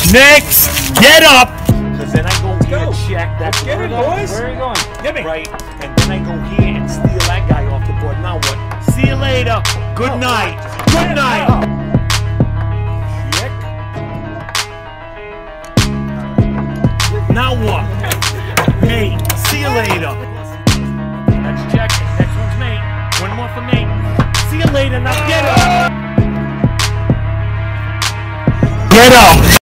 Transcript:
Next. Get up. Because then I go here and check. That's Get it, boys. Where are you going? Get me. Right. And then I go here and steal that guy off the board. Now what? See you later. Good night. Good night. Check. Now what? Mate. See you later. That's check. Next one's mate. One more for me. See you later. Now get up. Get up.